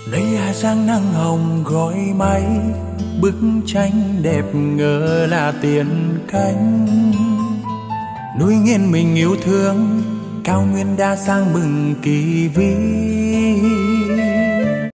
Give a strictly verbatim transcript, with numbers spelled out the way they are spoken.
Đây là dáng nắng hồng gói máy, bức tranh đẹp ngỡ là tiền cánh. Núi nghiêng mình yêu thương, cao nguyên đa sang mừng kỳ vĩ.